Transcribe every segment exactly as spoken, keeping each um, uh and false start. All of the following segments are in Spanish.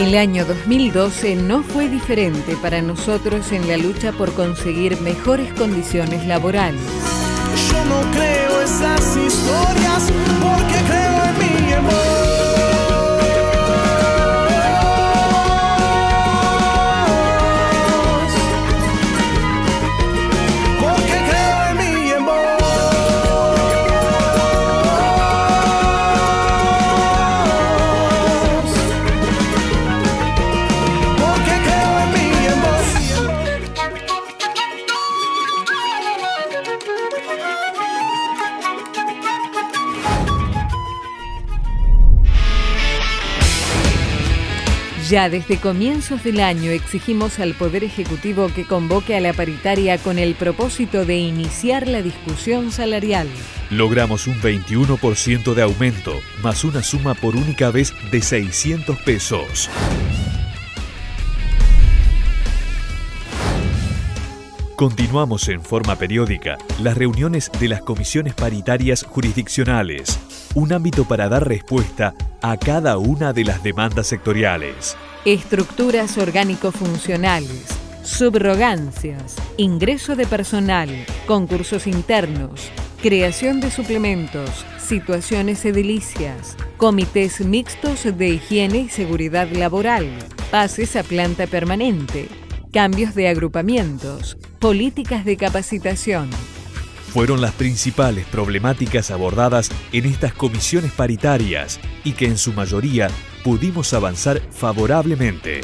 El año dos mil doce no fue diferente para nosotros en la lucha por conseguir mejores condiciones laborales. Yo no creo esas historias porque creo en mi amor. Ya desde comienzos del año exigimos al Poder Ejecutivo que convoque a la paritaria con el propósito de iniciar la discusión salarial. Logramos un veintiuno por ciento de aumento, más una suma por única vez de seiscientos pesos. Continuamos en forma periódica las reuniones de las comisiones paritarias jurisdiccionales, un ámbito para dar respuesta a cada una de las demandas sectoriales. Estructuras orgánico-funcionales, subrogancias, ingreso de personal, concursos internos, creación de suplementos, situaciones edilicias, comités mixtos de higiene y seguridad laboral, pases a planta permanente, cambios de agrupamientos, políticas de capacitación. Fueron las principales problemáticas abordadas en estas comisiones paritarias y que en su mayoría pudimos avanzar favorablemente.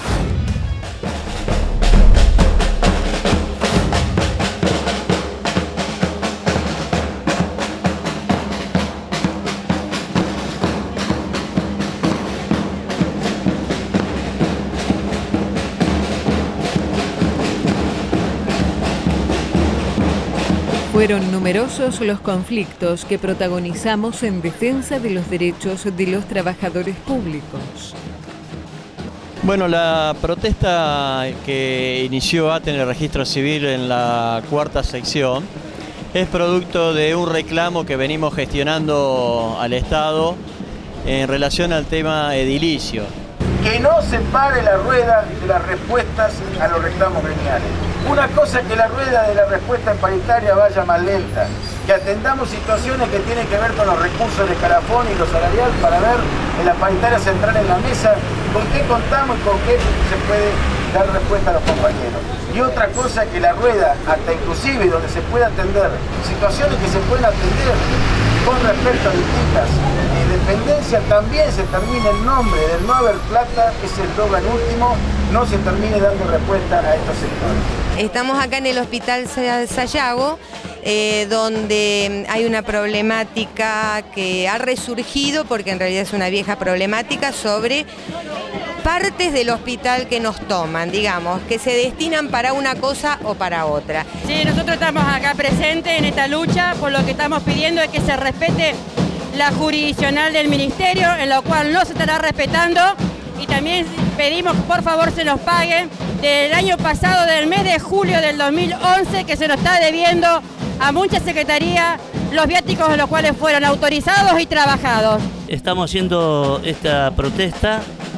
Fueron numerosos los conflictos que protagonizamos en defensa de los derechos de los trabajadores públicos. Bueno, la protesta que inició A T E en el registro civil en la cuarta sección es producto de un reclamo que venimos gestionando al Estado en relación al tema edilicio. Que no se pare la rueda de las respuestas a los reclamos gremiales. Una cosa es que la rueda de la respuesta en paritaria vaya más lenta, que atendamos situaciones que tienen que ver con los recursos de escalafón y lo salarial para ver en la paritaria central en la mesa con qué contamos y con qué se puede dar respuesta a los compañeros. Y otra cosa es que la rueda, hasta inclusive donde se pueda atender situaciones que se pueden atender con respecto a distintas eh, dependencias, también se termine el nombre del no haber plata, que es el eslogan último, no se termine dando respuesta a estos sectores. Estamos acá en el Hospital Sayago, eh, donde hay una problemática que ha resurgido, porque en realidad es una vieja problemática, sobre partes del hospital que nos toman, digamos, que se destinan para una cosa o para otra. Sí, nosotros estamos acá presentes en esta lucha, por lo que estamos pidiendo es que se respete la jurisdiccional del Ministerio, en la cual no se estará respetando, y también pedimos por favor se nos pague del año pasado, del mes de julio del dos mil once, que se nos está debiendo a muchas secretarías los viáticos de los cuales fueron autorizados y trabajados. Estamos haciendo esta protesta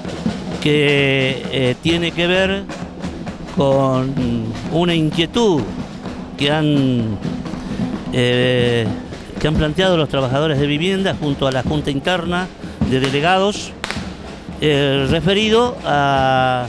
que eh, tiene que ver con una inquietud que han, eh, que han planteado los trabajadores de vivienda junto a la Junta Interna de Delegados, eh, referido a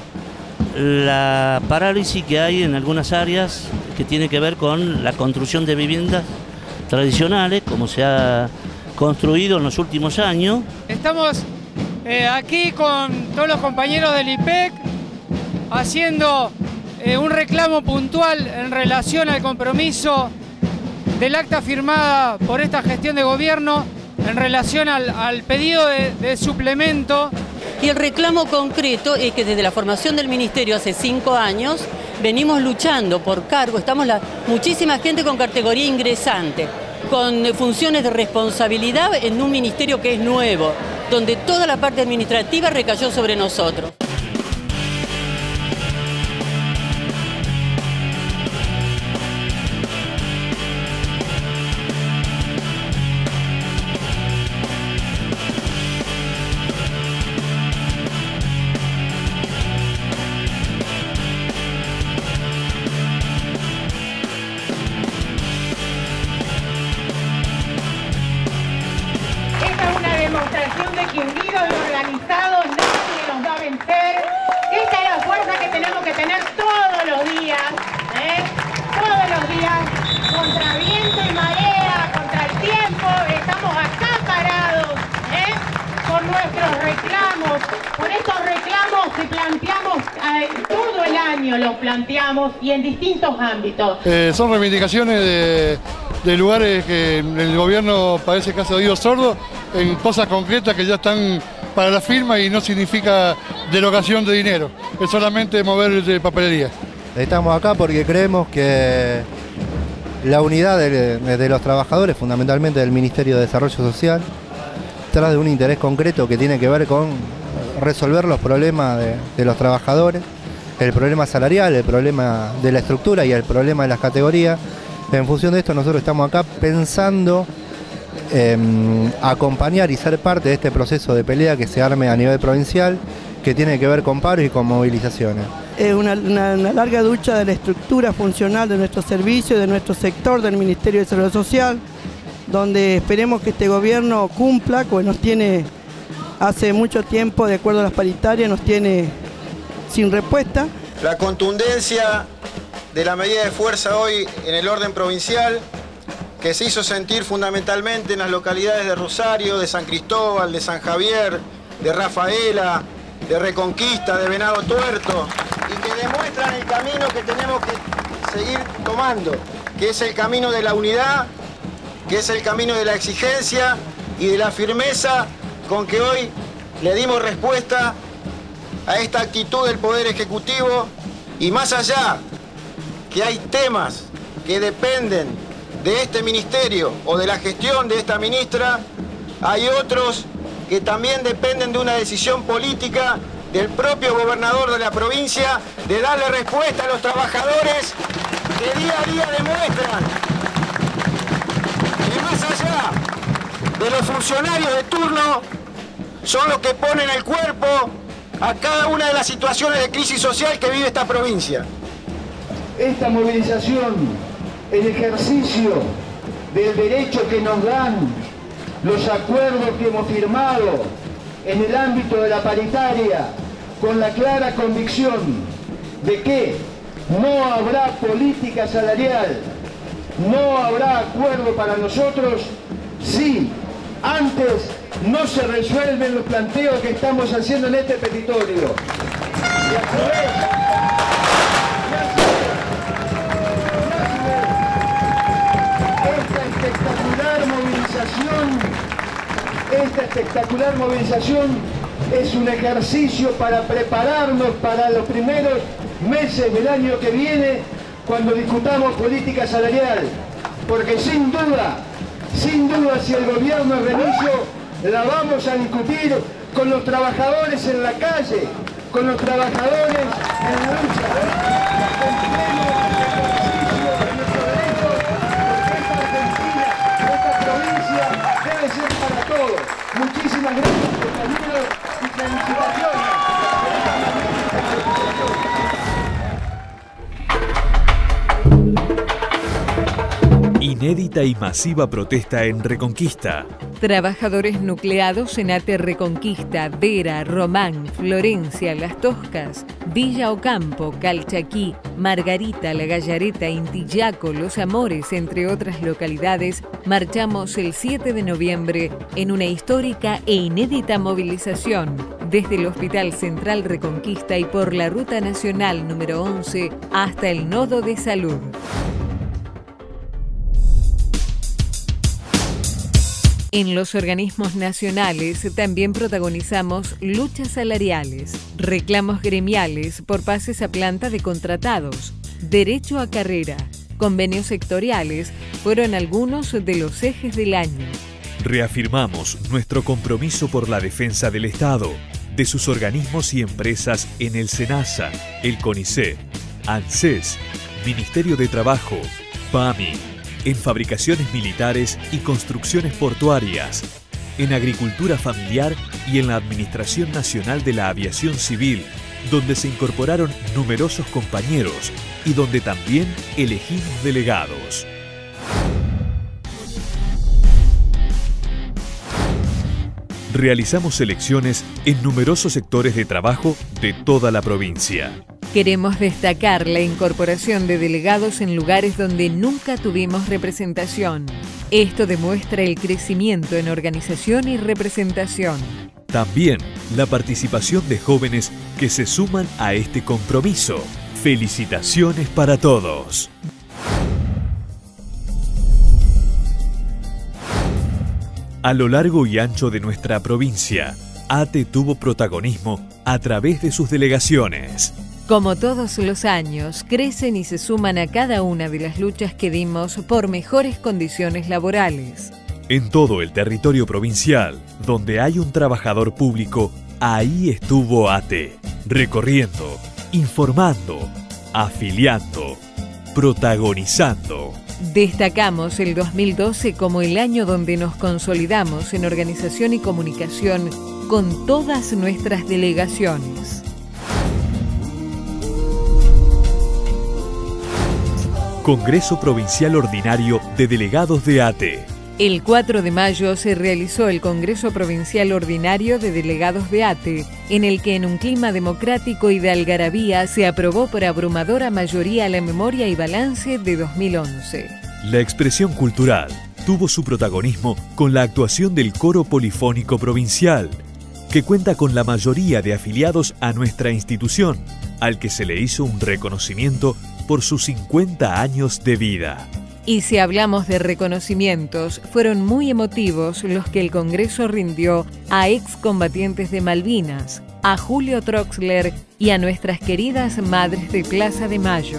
la parálisis que hay en algunas áreas que tiene que ver con la construcción de viviendas tradicionales, como se ha construido en los últimos años. Estamos eh, aquí con todos los compañeros del I P E C haciendo eh, un reclamo puntual en relación al compromiso del acta firmada por esta gestión de gobierno en relación al, al pedido de, de suplemento. Y el reclamo concreto es que desde la formación del Ministerio hace cinco años venimos luchando por cargo, estamos la, muchísima gente con categoría ingresante, con funciones de responsabilidad en un ministerio que es nuevo, donde toda la parte administrativa recayó sobre nosotros. unidos por estos reclamos que planteamos eh, todo el año, los planteamos y en distintos ámbitos. Eh, son reivindicaciones de, de lugares que el gobierno parece que hace oídos sordos en cosas concretas que ya están para la firma y no significa derogación de dinero, es solamente mover de papelería. Estamos acá porque creemos que la unidad de, de los trabajadores, fundamentalmente del Ministerio de Desarrollo Social, tras de un interés concreto que tiene que ver con resolver los problemas de, de los trabajadores, el problema salarial, el problema de la estructura y el problema de las categorías. En función de esto nosotros estamos acá pensando eh, acompañar y ser parte de este proceso de pelea que se arme a nivel provincial, que tiene que ver con paros y con movilizaciones. Es una, una, una larga lucha de la estructura funcional de nuestro servicio, de nuestro sector, del Ministerio de Desarrollo Social, donde esperemos que este gobierno cumpla, que nos tiene hace mucho tiempo, de acuerdo a las paritarias, nos tiene sin respuesta. La contundencia de la medida de fuerza hoy en el orden provincial, que se hizo sentir fundamentalmente en las localidades de Rosario, de San Cristóbal, de San Javier, de Rafaela, de Reconquista, de Venado Tuerto, y que demuestran el camino que tenemos que seguir tomando, que es el camino de la unidad, que es el camino de la exigencia y de la firmeza con que hoy le dimos respuesta a esta actitud del Poder Ejecutivo, y más allá que hay temas que dependen de este ministerio o de la gestión de esta ministra, hay otros que también dependen de una decisión política del propio gobernador de la provincia de darle respuesta a los trabajadores que día a día demuestran que más allá de los funcionarios de turno son los que ponen el cuerpo a cada una de las situaciones de crisis social que vive esta provincia. Esta movilización, el ejercicio del derecho que nos dan los acuerdos que hemos firmado en el ámbito de la paritaria, con la clara convicción de que no habrá política salarial, no habrá acuerdo para nosotros si antes no se resuelven los planteos que estamos haciendo en este petitorio. Y a su vez, esta espectacular movilización, esta espectacular movilización es un ejercicio para prepararnos para los primeros meses del año que viene, cuando discutamos política salarial, porque sin duda, sin duda, si el gobierno es remiso, la vamos a discutir con los trabajadores en la calle, con los trabajadores en la lucha. Continuemos el ejercicio de nuestros derechos, porque esta Argentina, esta provincia, debe ser para todos. Muchísimas gracias, compañeros, y felicitaciones. Inédita y masiva protesta en Reconquista. Trabajadores nucleados en Ate Reconquista, Vera, Román, Florencia, Las Toscas, Villa Ocampo, Calchaquí, Margarita, La Gallareta, Intillaco, Los Amores, entre otras localidades, marchamos el siete de noviembre en una histórica e inédita movilización desde el Hospital Central Reconquista y por la Ruta Nacional número once hasta el Nodo de Salud. En los organismos nacionales también protagonizamos luchas salariales, reclamos gremiales por pases a planta de contratados, derecho a carrera, convenios sectoriales fueron algunos de los ejes del año. Reafirmamos nuestro compromiso por la defensa del Estado, de sus organismos y empresas en el SENASA, el CONICET, ANSES, Ministerio de Trabajo, PAMI, en fabricaciones militares y construcciones portuarias, en agricultura familiar y en la Administración Nacional de la Aviación Civil, donde se incorporaron numerosos compañeros y donde también elegimos delegados. Realizamos elecciones en numerosos sectores de trabajo de toda la provincia. Queremos destacar la incorporación de delegados en lugares donde nunca tuvimos representación. Esto demuestra el crecimiento en organización y representación. También la participación de jóvenes que se suman a este compromiso. Felicitaciones para todos. A lo largo y ancho de nuestra provincia, ATE tuvo protagonismo a través de sus delegaciones. Como todos los años, crecen y se suman a cada una de las luchas que dimos por mejores condiciones laborales. En todo el territorio provincial, donde hay un trabajador público, ahí estuvo ATE, recorriendo, informando, afiliando, protagonizando. Destacamos el dos mil doce como el año donde nos consolidamos en organización y comunicación con todas nuestras delegaciones. Congreso Provincial Ordinario de Delegados de ATE. El cuatro de mayo se realizó el Congreso Provincial Ordinario de Delegados de ATE, en el que en un clima democrático y de algarabía se aprobó por abrumadora mayoría la memoria y balance de dos mil once. La expresión cultural tuvo su protagonismo con la actuación del Coro Polifónico Provincial, que cuenta con la mayoría de afiliados a nuestra institución, al que se le hizo un reconocimiento por sus cincuenta años de vida. Y si hablamos de reconocimientos, fueron muy emotivos los que el Congreso rindió a excombatientes de Malvinas, a Julio Troxler y a nuestras queridas madres de Plaza de Mayo.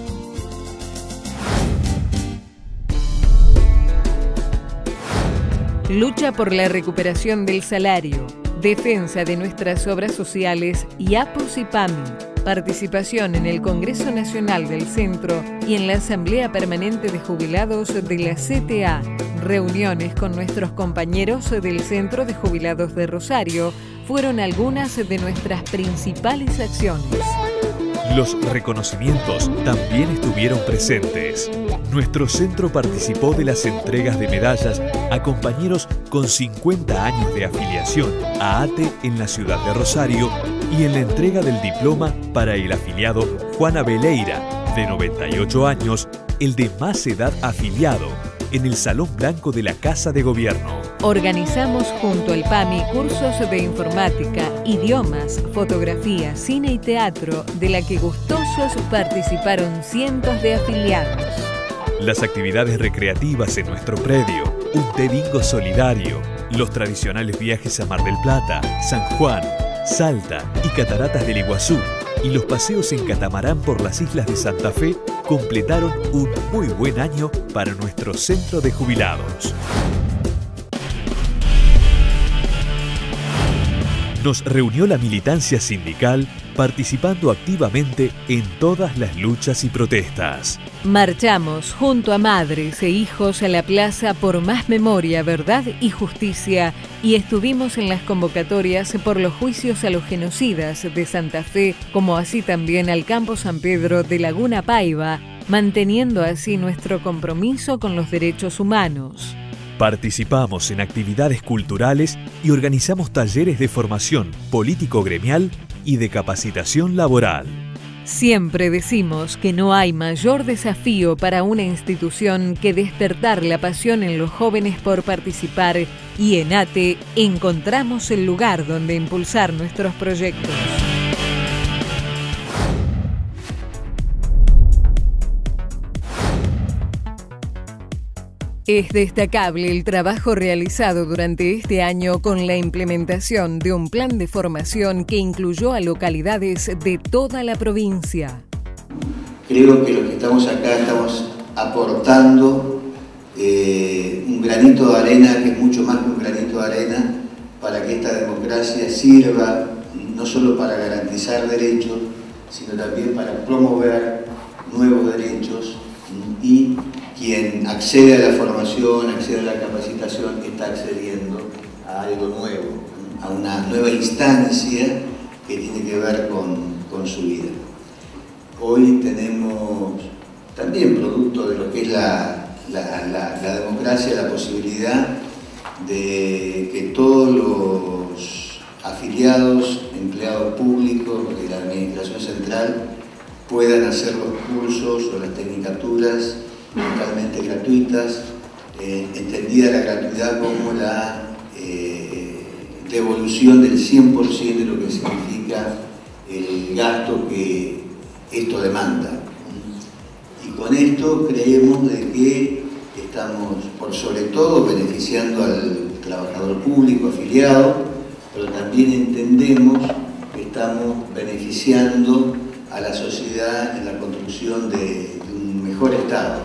Lucha por la recuperación del salario, defensa de nuestras obras sociales y APOS y PAMI. Participación en el Congreso Nacional del Centro y en la Asamblea Permanente de Jubilados de la C T A. Reuniones con nuestros compañeros del Centro de Jubilados de Rosario fueron algunas de nuestras principales acciones. Los reconocimientos también estuvieron presentes. Nuestro centro participó de las entregas de medallas a compañeros con cincuenta años de afiliación a ATE en la ciudad de Rosario y en la entrega del diploma para el afiliado Juan Abeleira, de noventa y ocho años, el de más edad afiliado, en el Salón Blanco de la Casa de Gobierno. Organizamos junto al PAMI cursos de informática, idiomas, fotografía, cine y teatro, de la que gustosos participaron cientos de afiliados. Las actividades recreativas en nuestro predio, un té bingo solidario, los tradicionales viajes a Mar del Plata, San Juan, Salta y Cataratas del Iguazú, y los paseos en catamarán por las islas de Santa Fe completaron un muy buen año para nuestro centro de jubilados. Nos reunió la militancia sindical participando activamente en todas las luchas y protestas. Marchamos junto a madres e hijos a la plaza por más memoria, verdad y justicia, y estuvimos en las convocatorias por los juicios a los genocidas de Santa Fe, como así también al Campo San Pedro de Laguna Paiva, manteniendo así nuestro compromiso con los derechos humanos. Participamos en actividades culturales y organizamos talleres de formación político-gremial y de capacitación laboral. Siempre decimos que no hay mayor desafío para una institución que despertar la pasión en los jóvenes por participar, y en ATE encontramos el lugar donde impulsar nuestros proyectos. Es destacable el trabajo realizado durante este año con la implementación de un plan de formación que incluyó a localidades de toda la provincia. Creo que los que estamos acá estamos aportando eh, un granito de arena, que es mucho más que un granito de arena, para que esta democracia sirva no solo para garantizar derechos, sino también para promover nuevos derechos, y quien accede a la formación, accede a la capacitación, está accediendo a algo nuevo, a una nueva instancia que tiene que ver con, con su vida. Hoy tenemos también, producto de lo que es la, la, la, la democracia, la posibilidad de que todos los afiliados, empleados públicos de la Administración Central puedan hacer los cursos o las tecnicaturas totalmente gratuitas, eh, entendida la gratuidad como la eh, devolución del cien por ciento de lo que significa el gasto que esto demanda. Y con esto creemos de que estamos, por sobre todo, beneficiando al trabajador público afiliado, pero también entendemos que estamos beneficiando a la sociedad en la construcción de, de un mejor Estado.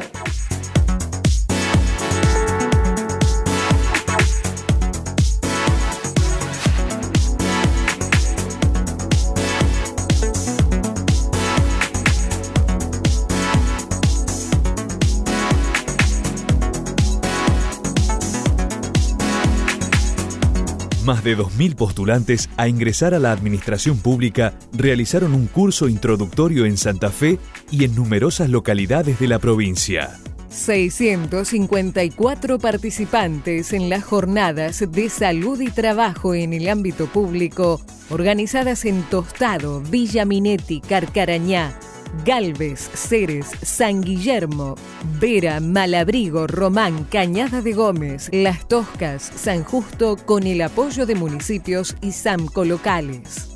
Más de dos mil postulantes a ingresar a la administración pública realizaron un curso introductorio en Santa Fe y en numerosas localidades de la provincia. seiscientos cincuenta y cuatro participantes en las jornadas de salud y trabajo en el ámbito público, organizadas en Tostado, Villa Minetti, Carcarañá, Galvez, Ceres, San Guillermo, Vera, Malabrigo, Román, Cañada de Gómez, Las Toscas, San Justo, con el apoyo de municipios y SAMCO locales.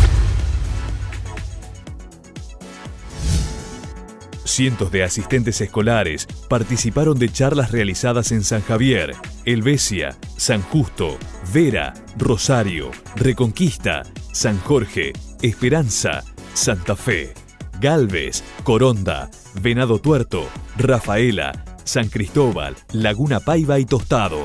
Cientos de asistentes escolares participaron de charlas realizadas en San Javier, Helvecia, San Justo, Vera, Rosario, Reconquista, San Jorge, Esperanza, Santa Fe, Galvez, Coronda, Venado Tuerto, Rafaela, San Cristóbal, Laguna Paiva y Tostado.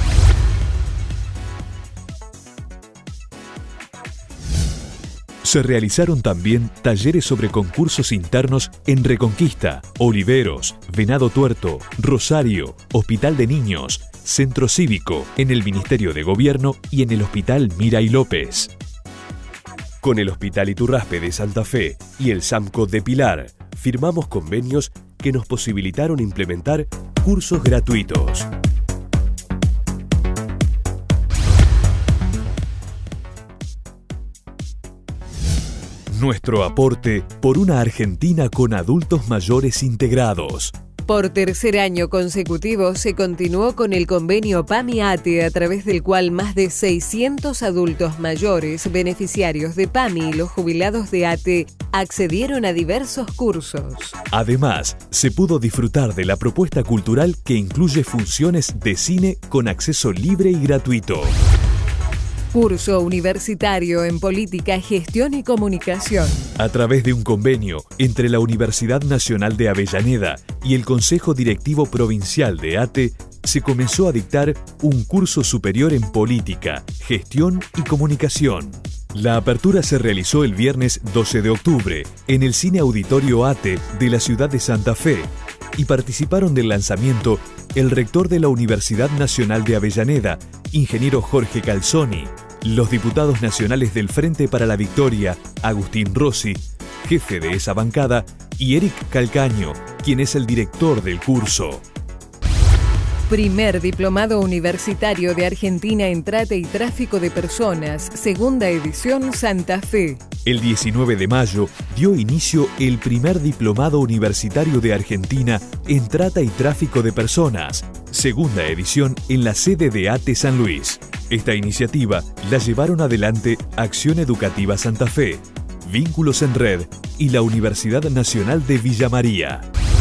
Se realizaron también talleres sobre concursos internos en Reconquista, Oliveros, Venado Tuerto, Rosario, Hospital de Niños, Centro Cívico, en el Ministerio de Gobierno y en el Hospital Miray López. Con el Hospital Iturraspe de Santa Fe y el SAMCO de Pilar, firmamos convenios que nos posibilitaron implementar cursos gratuitos. Nuestro aporte por una Argentina con adultos mayores integrados. Por tercer año consecutivo se continuó con el convenio PAMI-ATE, a través del cual más de seiscientos adultos mayores, beneficiarios de PAMI y los jubilados de ATE, accedieron a diversos cursos. Además, se pudo disfrutar de la propuesta cultural que incluye funciones de cine con acceso libre y gratuito. Curso universitario en Política, Gestión y Comunicación. A través de un convenio entre la Universidad Nacional de Avellaneda y el Consejo Directivo Provincial de ATE, se comenzó a dictar un curso superior en Política, Gestión y Comunicación. La apertura se realizó el viernes doce de octubre en el Cine Auditorio ATE de la ciudad de Santa Fe y participaron del lanzamiento el rector de la Universidad Nacional de Avellaneda, ingeniero Jorge Calzoni, los diputados nacionales del Frente para la Victoria, Agustín Rossi, jefe de esa bancada, y Eric Calcaño, quien es el director del curso. Primer Diplomado Universitario de Argentina en Trata y Tráfico de Personas, segunda edición, Santa Fe. El diecinueve de mayo dio inicio el primer Diplomado Universitario de Argentina en Trata y Tráfico de Personas, segunda edición en la sede de ATE San Luis. Esta iniciativa la llevaron adelante Acción Educativa Santa Fe, Vínculos en Red y la Universidad Nacional de Villa María.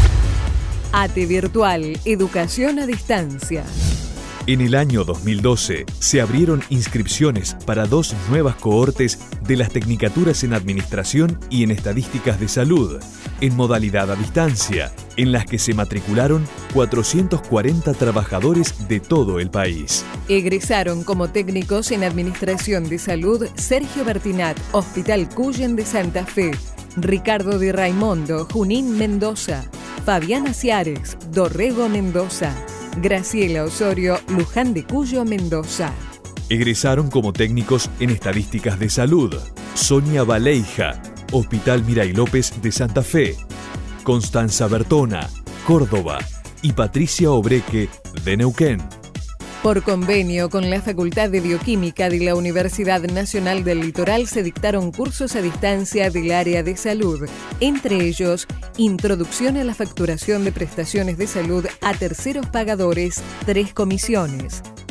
ATE Virtual, Educación a Distancia. En el año dos mil doce se abrieron inscripciones para dos nuevas cohortes de las Tecnicaturas en Administración y en Estadísticas de Salud, en modalidad a distancia, en las que se matricularon cuatrocientos cuarenta trabajadores de todo el país. Egresaron como técnicos en Administración de Salud Sergio Bertinat, Hospital Cuyen de Santa Fe, Ricardo Di Raimondo, Junín Mendoza, Fabiana Ciares, Dorrego Mendoza, Graciela Osorio, Luján de Cuyo Mendoza. Egresaron como técnicos en Estadísticas de Salud Sonia Baleija, Hospital Miray López de Santa Fe, Constanza Bertona, Córdoba, y Patricia Obreque, de Neuquén. Por convenio con la Facultad de Bioquímica de la Universidad Nacional del Litoral se dictaron cursos a distancia del área de salud, entre ellos Introducción a la facturación de prestaciones de salud a terceros pagadores, tres comisiones,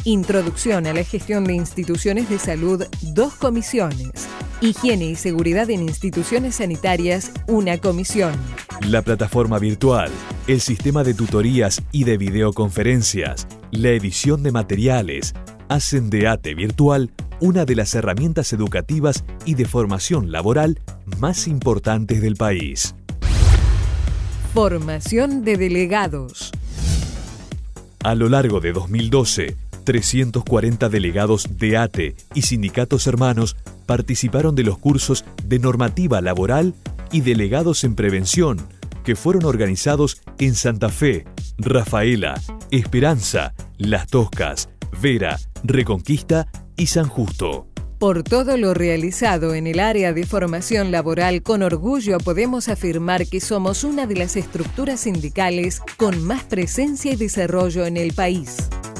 Introducción a la gestión de instituciones de salud, dos comisiones. Higiene y seguridad en instituciones sanitarias, una comisión. La plataforma virtual, el sistema de tutorías y de videoconferencias, la edición de materiales, hacen de ATE Virtual una de las herramientas educativas y de formación laboral más importantes del país. Formación de delegados. A lo largo de dos mil doce, trescientos cuarenta delegados de ATE y sindicatos hermanos participaron de los cursos de normativa laboral y delegados en prevención, que fueron organizados en Santa Fe, Rafaela, Esperanza, Las Toscas, Vera, Reconquista y San Justo. Por todo lo realizado en el área de formación laboral, con orgullo podemos afirmar que somos una de las estructuras sindicales con más presencia y desarrollo en el país.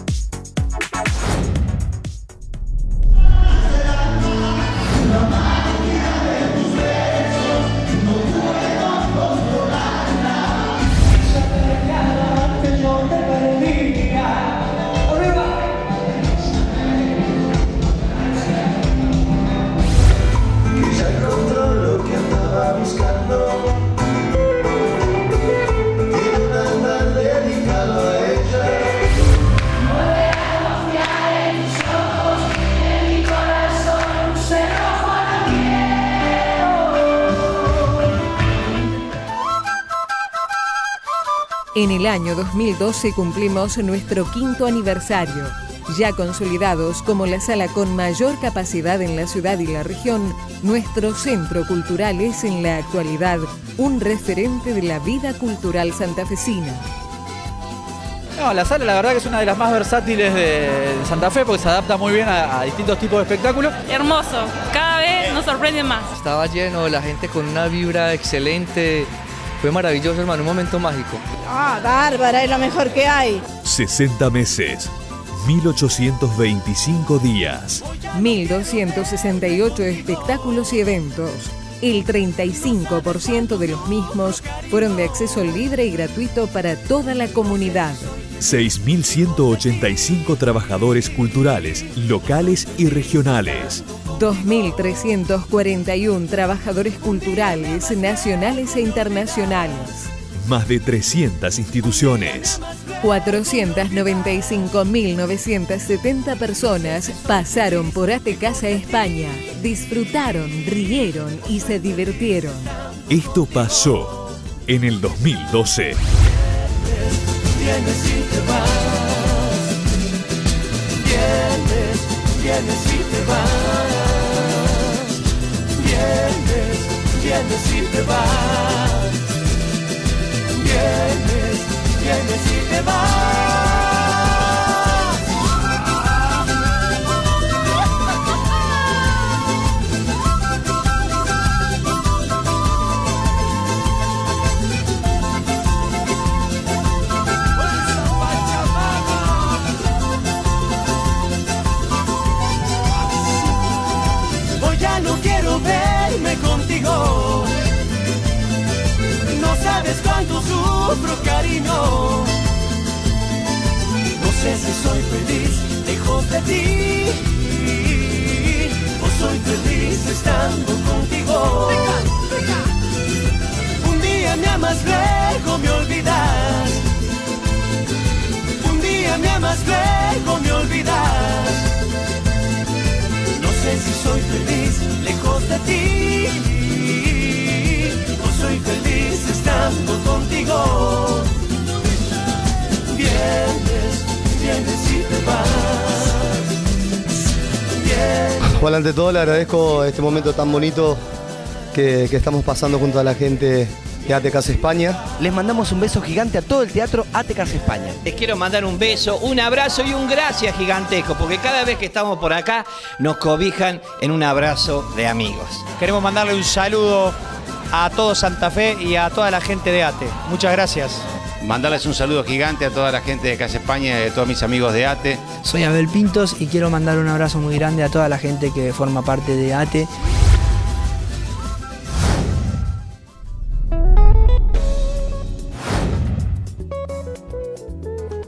En el año dos mil doce cumplimos nuestro quinto aniversario, ya consolidados como la sala con mayor capacidad en la ciudad y la región. Nuestro centro cultural es en la actualidad un referente de la vida cultural santafesina. No, la sala la verdad que es una de las más versátiles de Santa Fe porque se adapta muy bien a, a distintos tipos de espectáculos. Hermoso, cada vez nos sorprende más. Estaba lleno, la gente con una vibra excelente. Fue maravilloso, hermano, un momento mágico. Ah, bárbara, es lo mejor que hay. sesenta meses, mil ochocientos veinticinco días. mil doscientos sesenta y ocho espectáculos y eventos. El treinta y cinco por ciento de los mismos fueron de acceso libre y gratuito para toda la comunidad. seis mil ciento ochenta y cinco trabajadores culturales, locales y regionales. dos mil trescientos cuarenta y uno trabajadores culturales, nacionales e internacionales. Más de trescientas instituciones. cuatrocientas noventa y cinco mil novecientas setenta personas pasaron por ATE Casa España, disfrutaron, rieron y se divirtieron. Esto pasó en el dos mil doce. Vienes y te vas, vienes, vienes y te vas, vienes, vienes y te vas, vienes, vienes y te vas. No quiero verme contigo, no sabes cuánto sufro, cariño. No sé si soy feliz lejos de ti, o soy feliz estando contigo. Un día me amas, luego me olvidas. Un día me amas, luego me olvidas. No sé si soy feliz lejos de ti, o soy feliz estando contigo. Vienes, vienes y te vas. Vienes. Bueno, ante todo le agradezco este momento tan bonito que, que estamos pasando junto a la gente de ATE Casa España. Les mandamos un beso gigante a todo el teatro ATE Casa España. Les quiero mandar un beso, un abrazo y un gracias gigantesco, porque cada vez que estamos por acá nos cobijan en un abrazo de amigos. Queremos mandarle un saludo a todo Santa Fe y a toda la gente de ATE. Muchas gracias. Mandarles un saludo gigante a toda la gente de Casa España y a todos mis amigos de ATE. Soy Abel Pintos y quiero mandar un abrazo muy grande a toda la gente que forma parte de ATE.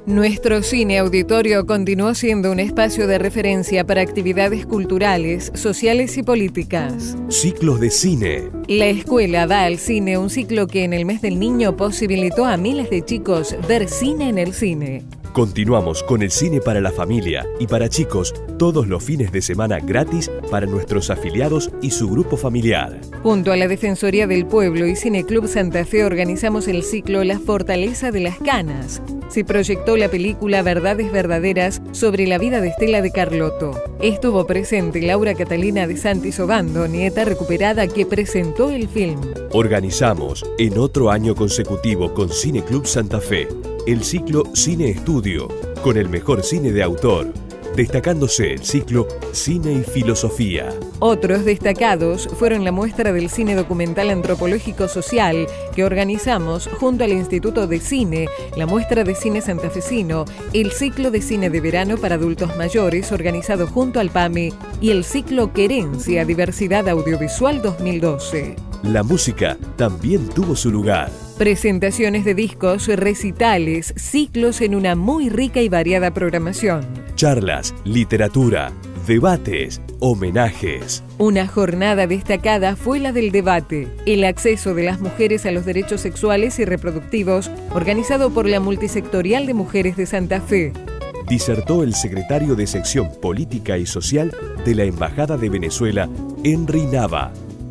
Nuestro cine auditorio continuó siendo un espacio de referencia para actividades culturales, sociales y políticas. Ciclos de cine. La escuela da al cine, un ciclo que en el mes del niño posibilitó a miles de chicos ver cine en el cine. Continuamos con el cine para la familia y para chicos todos los fines de semana gratis para nuestros afiliados y su grupo familiar. Junto a la Defensoría del Pueblo y Cine Club Santa Fe organizamos el ciclo La Fortaleza de las Canas. Se proyectó la película Verdades Verdaderas sobre la vida de Estela de Carlotto. Estuvo presente Laura Catalina de Santis Obando, nieta recuperada que presentó el film. Organizamos en otro año consecutivo con Cine Club Santa Fe el ciclo Cine Estudio, con el mejor cine de autor, destacándose el ciclo Cine y Filosofía. Otros destacados fueron la muestra del cine documental antropológico social que organizamos junto al Instituto de Cine, la muestra de cine santafesino, el ciclo de cine de verano para adultos mayores organizado junto al PAMI y el ciclo Querencia Diversidad Audiovisual dos mil doce. La música también tuvo su lugar. Presentaciones de discos, recitales, ciclos en una muy rica y variada programación. Charlas, literatura, debates, homenajes. Una jornada destacada fue la del debate, el acceso de las mujeres a los derechos sexuales y reproductivos, organizado por la Multisectorial de Mujeres de Santa Fe. Disertó el secretario de Sección Política y Social de la Embajada de Venezuela, Henry Nava.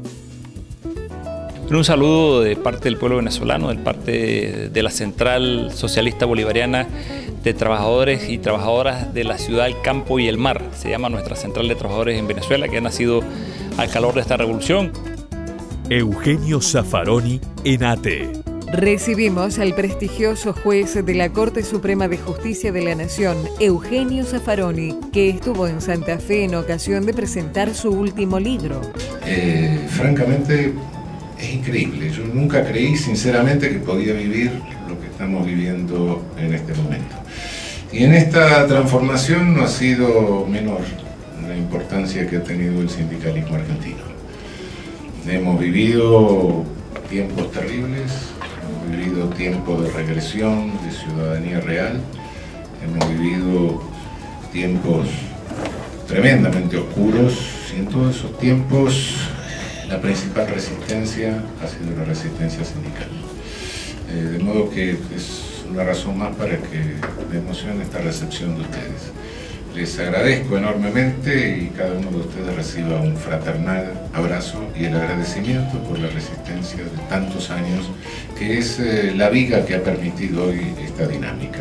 Un saludo de parte del pueblo venezolano, de parte de la Central Socialista Bolivariana de Trabajadores y Trabajadoras de la Ciudad, el Campo y el Mar. Se llama nuestra Central de Trabajadores en Venezuela, que ha nacido al calor de esta revolución. Eugenio Zaffaroni, ENATE. Recibimos al prestigioso juez de la Corte Suprema de Justicia de la Nación, Eugenio Zaffaroni, que estuvo en Santa Fe en ocasión de presentar su último libro. Eh, francamente... Es increíble, yo nunca creí sinceramente que podía vivir lo que estamos viviendo en este momento. Y en esta transformación no ha sido menor la importancia que ha tenido el sindicalismo argentino. Hemos vivido tiempos terribles, hemos vivido tiempos de regresión, de ciudadanía real, hemos vivido tiempos tremendamente oscuros y en todos esos tiempos la principal resistencia ha sido la resistencia sindical. Eh, de modo que es una razón más para que me emocione esta recepción de ustedes. Les agradezco enormemente y cada uno de ustedes reciba un fraternal abrazo y el agradecimiento por la resistencia de tantos años, que es eh, la viga que ha permitido hoy esta dinámica.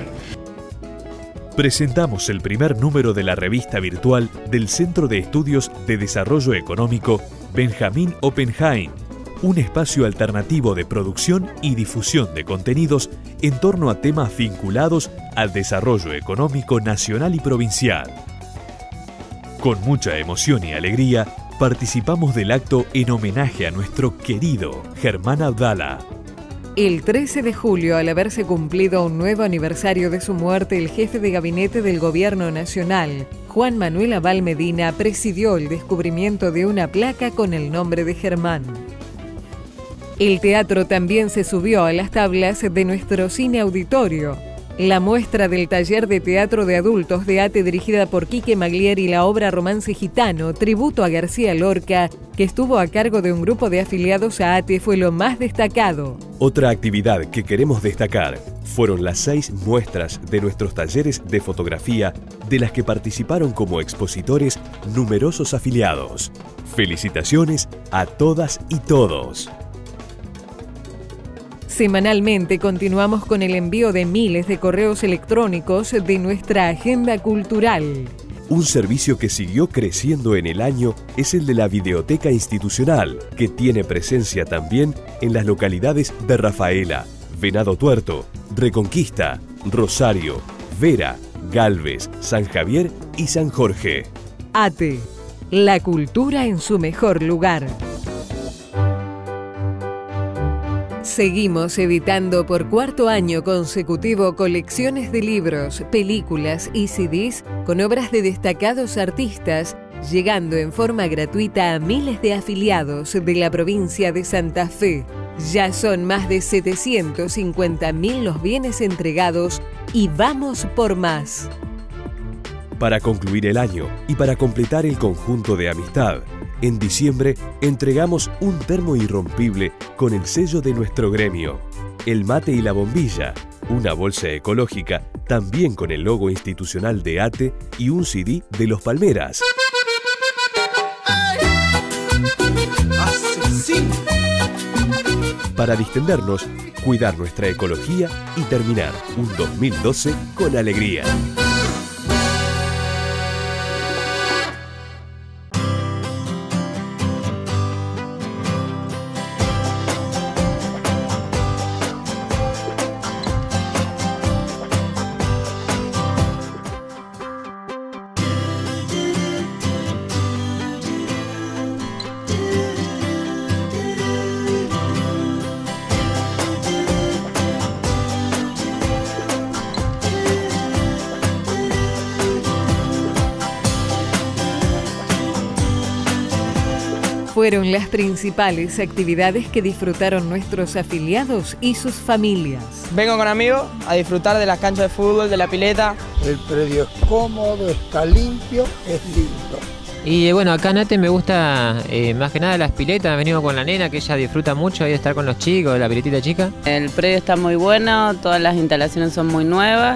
Presentamos el primer número de la revista virtual del Centro de Estudios de Desarrollo Económico Benjamín Oppenheim, un espacio alternativo de producción y difusión de contenidos en torno a temas vinculados al desarrollo económico nacional y provincial. Con mucha emoción y alegría, participamos del acto en homenaje a nuestro querido Germán Abdala. El trece de julio, al haberse cumplido un nuevo aniversario de su muerte, el jefe de gabinete del Gobierno Nacional, Juan Manuel Abal Medina, presidió el descubrimiento de una placa con el nombre de Germán. El teatro también se subió a las tablas de nuestro cine auditorio. La muestra del taller de teatro de adultos de ATE dirigida por Quique Maglieri y la obra Romance Gitano, tributo a García Lorca, que estuvo a cargo de un grupo de afiliados a ATE, fue lo más destacado. Otra actividad que queremos destacar fueron las seis muestras de nuestros talleres de fotografía, de las que participaron como expositores numerosos afiliados. Felicitaciones a todas y todos. Semanalmente continuamos con el envío de miles de correos electrónicos de nuestra agenda cultural. Un servicio que siguió creciendo en el año es el de la Videoteca Institucional, que tiene presencia también en las localidades de Rafaela, Venado Tuerto, Reconquista, Rosario, Vera, Galvez, San Javier y San Jorge. ATE, la cultura en su mejor lugar. Seguimos editando por cuarto año consecutivo colecciones de libros, películas y C Ds con obras de destacados artistas llegando en forma gratuita a miles de afiliados de la provincia de Santa Fe. Ya son más de setecientos cincuenta mil los bienes entregados y vamos por más. Para concluir el año y para completar el conjunto de amistad, en diciembre entregamos un termo irrompible con el sello de nuestro gremio, el mate y la bombilla, una bolsa ecológica, también con el logo institucional de ATE y un C D de Los Palmeras. Para distendernos, cuidar nuestra ecología y terminar un dos mil doce con alegría. Fueron las principales actividades que disfrutaron nuestros afiliados y sus familias. Vengo con amigos a disfrutar de las canchas de fútbol, de la pileta. El predio es cómodo, está limpio, es lindo. Y bueno, acá en ATE me gusta eh, más que nada las piletas. Venimos con la nena que ella disfruta mucho ahí de estar con los chicos, la piletita chica. El predio está muy bueno, todas las instalaciones son muy nuevas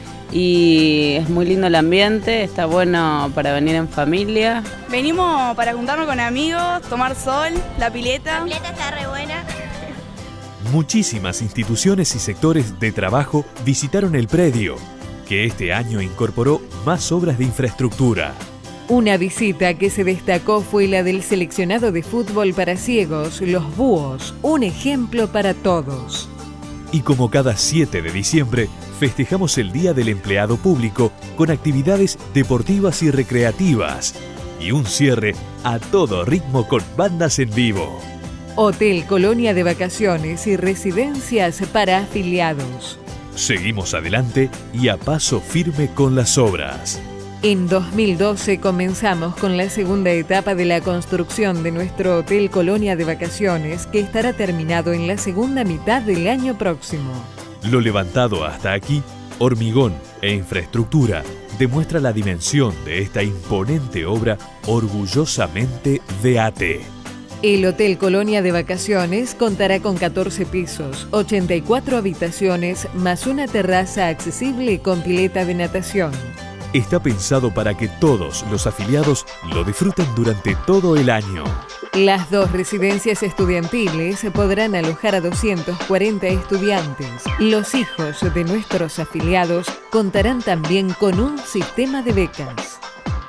y es muy lindo el ambiente, está bueno para venir en familia. Venimos para juntarnos con amigos, tomar sol, la pileta. La pileta está re buena. Muchísimas instituciones y sectores de trabajo visitaron el predio, que este año incorporó más obras de infraestructura. Una visita que se destacó fue la del seleccionado de fútbol para ciegos, Los Búhos, un ejemplo para todos. Y como cada siete de diciembre, festejamos el Día del Empleado Público con actividades deportivas y recreativas. Y un cierre a todo ritmo con bandas en vivo. Hotel Colonia de Vacaciones y Residencias para afiliados. Seguimos adelante y a paso firme con las obras. En dos mil doce comenzamos con la segunda etapa de la construcción de nuestro Hotel Colonia de Vacaciones, que estará terminado en la segunda mitad del año próximo. Lo levantado hasta aquí, hormigón e infraestructura, demuestra la dimensión de esta imponente obra orgullosamente de ATE. El Hotel Colonia de Vacaciones contará con catorce pisos, ochenta y cuatro habitaciones, más una terraza accesible con pileta de natación. Está pensado para que todos los afiliados lo disfruten durante todo el año. Las dos residencias estudiantiles podrán alojar a doscientos cuarenta estudiantes. Los hijos de nuestros afiliados contarán también con un sistema de becas.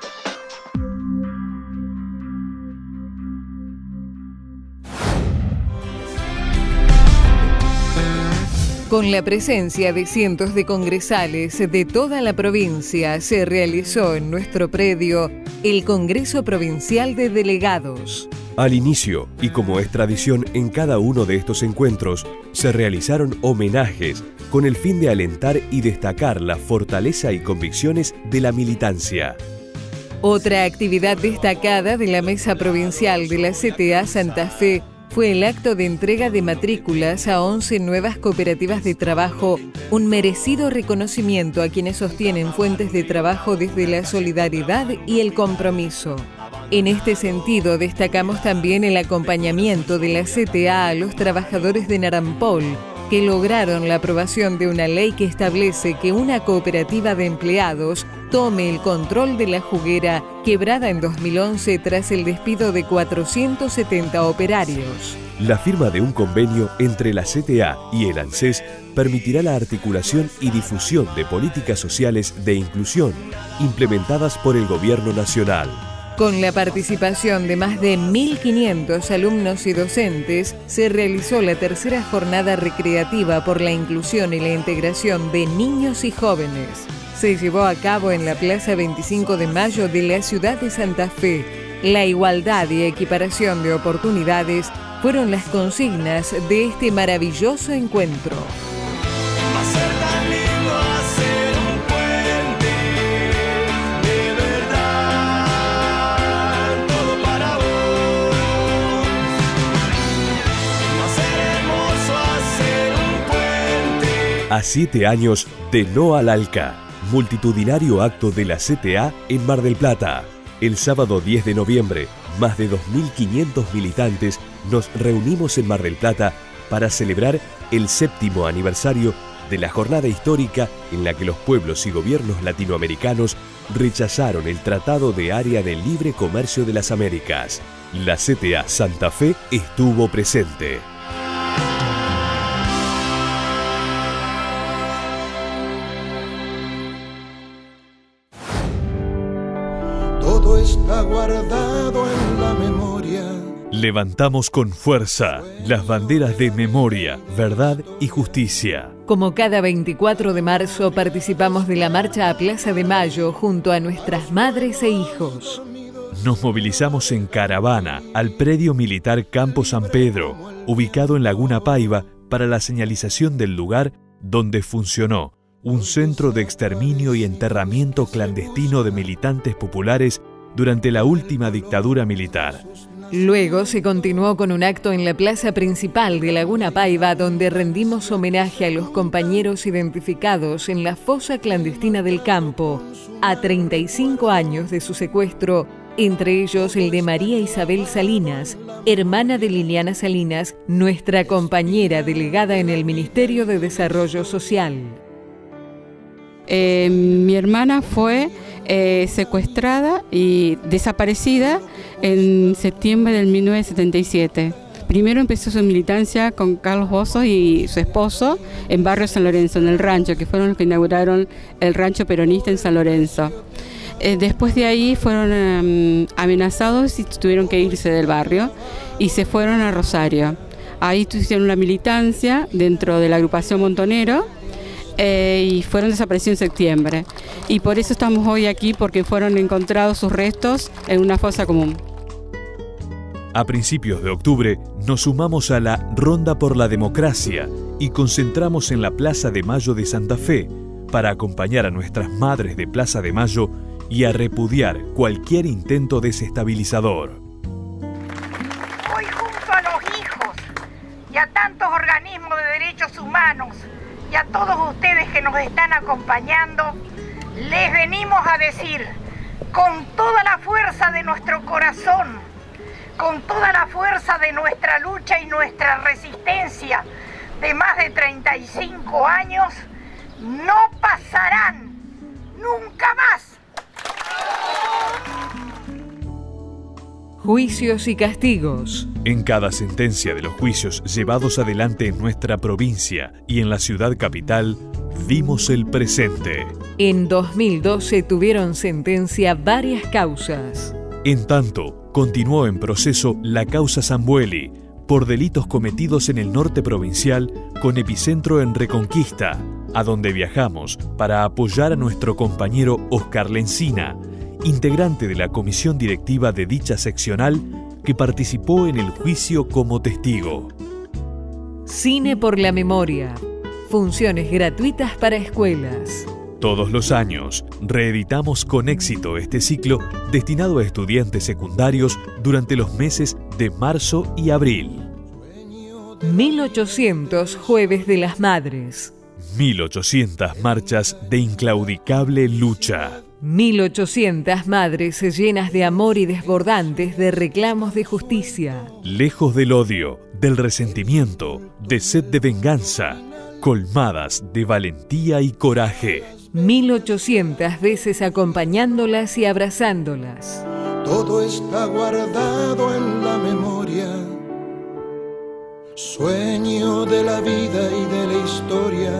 Con la presencia de cientos de congresales de toda la provincia, se realizó en nuestro predio el Congreso Provincial de Delegados. Al inicio, y como es tradición en cada uno de estos encuentros, se realizaron homenajes con el fin de alentar y destacar la fortaleza y convicciones de la militancia. Otra actividad destacada de la Mesa Provincial de la C T A Santa Fe fue el acto de entrega de matrículas a once nuevas cooperativas de trabajo, un merecido reconocimiento a quienes sostienen fuentes de trabajo desde la solidaridad y el compromiso. En este sentido, destacamos también el acompañamiento de la C T A a los trabajadores de Narampol, que lograron la aprobación de una ley que establece que una cooperativa de empleados tome el control de la juguera quebrada en dos mil once tras el despido de cuatrocientos setenta operarios. La firma de un convenio entre la C T A y el ANSES permitirá la articulación y difusión de políticas sociales de inclusión implementadas por el Gobierno Nacional. Con la participación de más de mil quinientos alumnos y docentes, se realizó la tercera jornada recreativa por la inclusión y la integración de niños y jóvenes. Se llevó a cabo en la Plaza veinticinco de Mayo de la ciudad de Santa Fe. La igualdad y equiparación de oportunidades fueron las consignas de este maravilloso encuentro. A siete años de No al Alca, multitudinario acto de la C T A en Mar del Plata. El sábado diez de noviembre, más de dos mil quinientos militantes nos reunimos en Mar del Plata para celebrar el séptimo aniversario de la jornada histórica en la que los pueblos y gobiernos latinoamericanos rechazaron el Tratado de Área de Libre Comercio de las Américas. La C T A Santa Fe estuvo presente. Todo está guardado en la memoria. Levantamos con fuerza las banderas de memoria, verdad y justicia. Como cada veinticuatro de marzo participamos de la marcha a Plaza de Mayo junto a nuestras madres e hijos. Nos movilizamos en caravana al predio militar Campo San Pedro, ubicado en Laguna Paiva, para la señalización del lugar donde funcionó un centro de exterminio y enterramiento clandestino de militantes populares durante la última dictadura militar. Luego se continuó con un acto en la plaza principal de Laguna Paiva, donde rendimos homenaje a los compañeros identificados en la fosa clandestina del campo, a treinta y cinco años de su secuestro, entre ellos el de María Isabel Salinas, hermana de Liliana Salinas, nuestra compañera delegada en el Ministerio de Desarrollo Social. Eh, mi hermana fue eh, secuestrada y desaparecida en septiembre del mil novecientos setenta y siete. Primero empezó su militancia con Carlos Bozos y su esposo en Barrio San Lorenzo, en el rancho, que fueron los que inauguraron el rancho peronista en San Lorenzo. Eh, después de ahí fueron um, amenazados y tuvieron que irse del barrio y se fueron a Rosario. Ahí hicieron la militancia dentro de la agrupación Montonero. Eh, y fueron desaparecidos en septiembre. Y por eso estamos hoy aquí, porque fueron encontrados sus restos en una fosa común. A principios de octubre nos sumamos a la Ronda por la Democracia y concentramos en la Plaza de Mayo de Santa Fe para acompañar a nuestras madres de Plaza de Mayo y a repudiar cualquier intento desestabilizador. Hoy junto a los hijos y a tantos organismos de derechos humanos y a todos ustedes que nos están acompañando, les venimos a decir, con toda la fuerza de nuestro corazón, con toda la fuerza de nuestra lucha y nuestra resistencia de más de treinta y cinco años, no pasarán nunca más. Juicios y castigos. En cada sentencia de los juicios llevados adelante en nuestra provincia y en la ciudad capital, vimos el presente. En dos mil doce tuvieron sentencia varias causas. En tanto, continuó en proceso la causa Sambueli, por delitos cometidos en el norte provincial con epicentro en Reconquista, a donde viajamos para apoyar a nuestro compañero Oscar Lencina, integrante de la comisión directiva de dicha seccional, que participó en el juicio como testigo. Cine por la Memoria. Funciones gratuitas para escuelas. Todos los años, reeditamos con éxito este ciclo destinado a estudiantes secundarios durante los meses de marzo y abril. mil ochocientos Jueves de las Madres. mil ochocientas marchas de inclaudicable lucha. mil ochocientas madres llenas de amor y desbordantes de reclamos de justicia. Lejos del odio, del resentimiento, de sed de venganza, colmadas de valentía y coraje. mil ochocientas veces acompañándolas y abrazándolas. Todo está guardado en la memoria. Sueño de la vida y de la historia.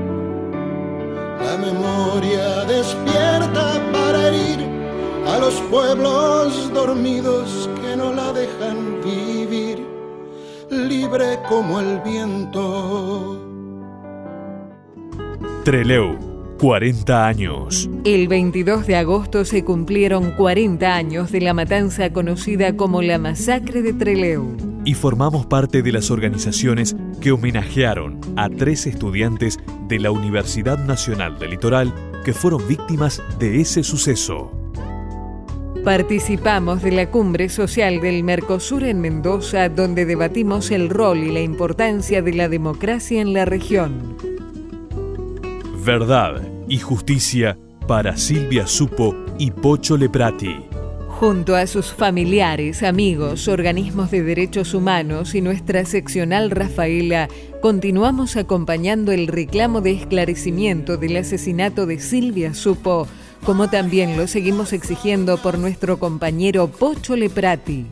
La memoria despierta para herir a los pueblos dormidos que no la dejan vivir, libre como el viento. Trelew, cuarenta años. El veintidós de agosto se cumplieron cuarenta años de la matanza conocida como la Masacre de Trelew. Y formamos parte de las organizaciones que homenajearon a tres estudiantes de la Universidad Nacional del Litoral que fueron víctimas de ese suceso. Participamos de la Cumbre Social del Mercosur en Mendoza, donde debatimos el rol y la importancia de la democracia en la región. Verdad y justicia para Silvia Supo y Pocho Leprati. Junto a sus familiares, amigos, organismos de derechos humanos y nuestra seccional Rafaela, continuamos acompañando el reclamo de esclarecimiento del asesinato de Silvia Supo, como también lo seguimos exigiendo por nuestro compañero Pocho Leprati.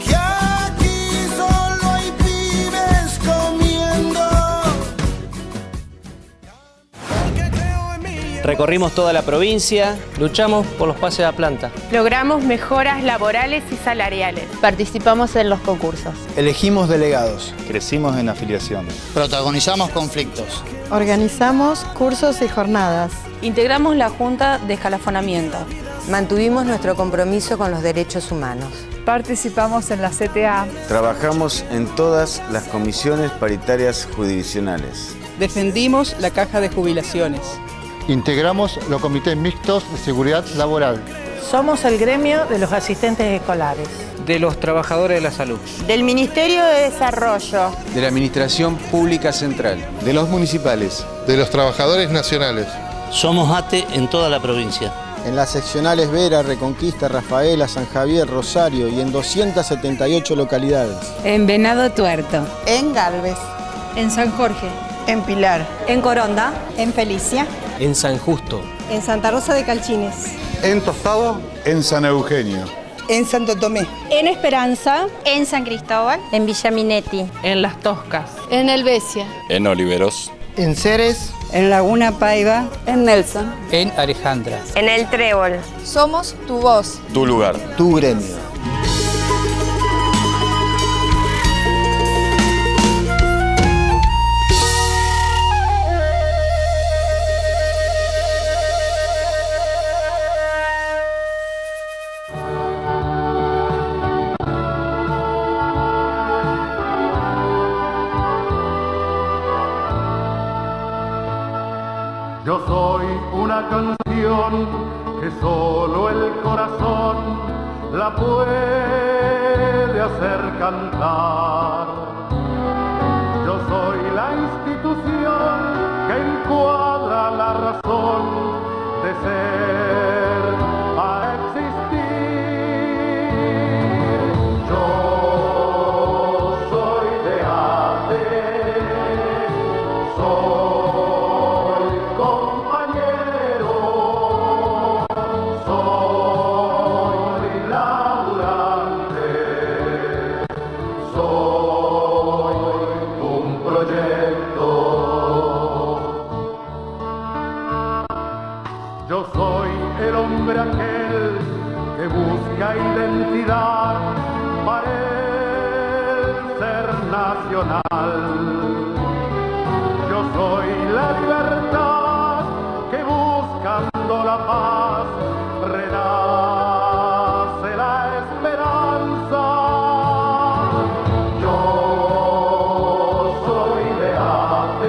Recorrimos toda la provincia, luchamos por los pases a planta. Logramos mejoras laborales y salariales. Participamos en los concursos. Elegimos delegados. Crecimos en afiliaciones. Protagonizamos conflictos. Organizamos cursos y jornadas. Integramos la Junta de Escalafonamiento. Mantuvimos nuestro compromiso con los derechos humanos. Participamos en la C T A. Trabajamos en todas las comisiones paritarias jurisdiccionales. Defendimos la caja de jubilaciones. Integramos los comités mixtos de seguridad laboral. Somos el gremio de los asistentes escolares. De los trabajadores de la salud. Del Ministerio de Desarrollo. De la Administración Pública Central. De los municipales. De los trabajadores nacionales. Somos A T E en toda la provincia. En las seccionales Vera, Reconquista, Rafaela, San Javier, Rosario y en doscientas setenta y ocho localidades. En Venado Tuerto. En Galvez. En San Jorge. En Pilar. En Coronda. En Felicia. En San Justo. En Santa Rosa de Calchines. En Tostado. En San Eugenio. En Santo Tomé. En Esperanza. En San Cristóbal. En Villa Minetti. En Las Toscas. En Helvecia. En Oliveros. En Ceres. En Laguna Paiva. En Nelson. En Alejandra. En El Trébol. Somos tu voz. Tu lugar. Tu gremio. Yo soy una canción que solo el corazón la puede hacer cantar. Yo soy la institución que encuadra la razón de ser a existir. Yo soy de arte, soy aquel que busca identidad para el ser nacional. Yo soy la libertad que buscando la paz renace la esperanza. Yo soy de arte,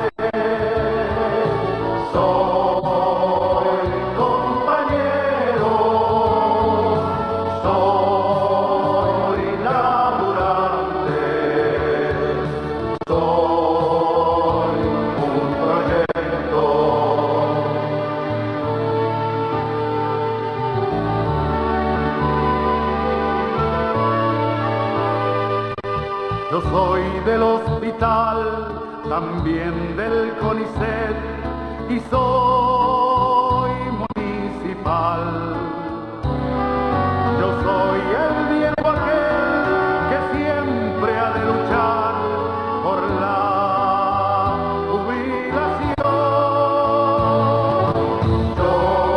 soy compañero. Soy laburante, soy un proyecto. Yo soy del hospital, también del CONICET y soy municipal. Yo soy el viejo aquel que siempre ha de luchar por la jubilación. Yo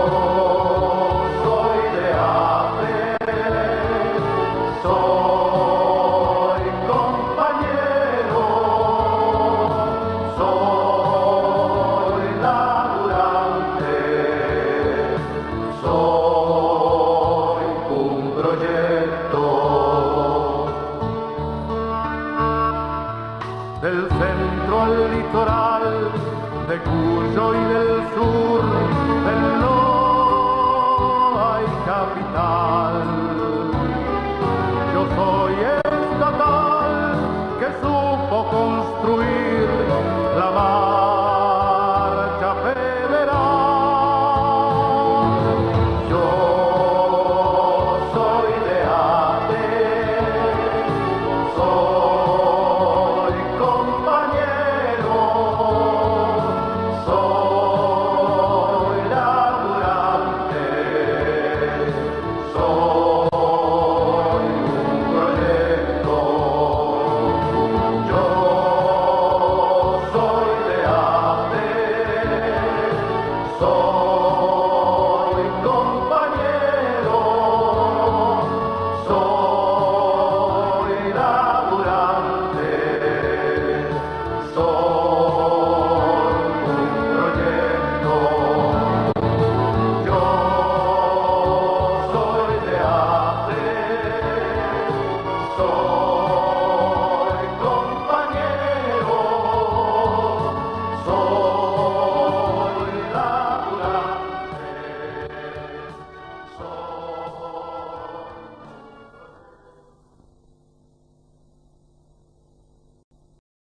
soy de arte, soy compañero, soy laburante, soy un proyecto. Del centro al litoral, de Cuyo y del sur, del norte